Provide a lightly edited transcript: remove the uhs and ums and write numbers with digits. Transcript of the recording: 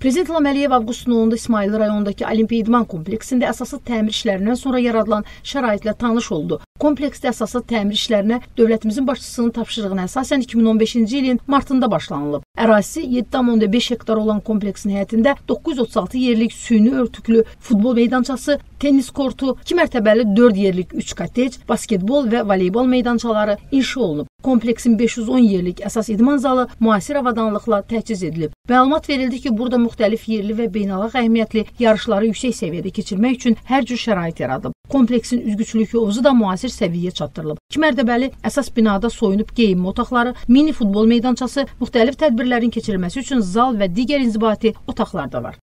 Prezident İlham Əliyev avqustun 10-da İsmayıllı rayonundakı Olimpiya İdman kompleksində əsaslı təmir işlərindən sonra yaradılan şəraitlə tanış oldu. Kompleksdə əsaslı təmir işlərinə dövlətimizin başçısının tapşırığına əsasən 2015-ci ilin martında başlanılıb. Ərazisi 7,5 hektar olan kompleksin həyətində 936 yerlik süni örtüklü futbol meydançası, tennis kortu, 2 mərtəbəli 4 yerlik 3 kottec, basketbol və voleybol meydançaları inşa olunub. Kompleksin 510 yerlik əsas idman zalı müasir avadanlıqla təchiz edilib. Məlumat verildi ki, burada müxtəlif yerli və beynəlxalq əhəmiyyətli yarışları yüksək səviyyədə keçirmək üçün hər cür şərait yaradıb. Kompleksin üzgüçülük hovuzu da müasir səviyyəyə çatdırılıb. 2 mərtəbəli əsas binada soyunub geyinmə otaqları, mini futbol meydançası, müxtəlif tədbirlərin keçirilməsi üçün zal və digər inzibati otaqlar da var.